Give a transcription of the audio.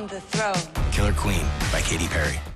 on the throne. Killer Queen by Katy Perry.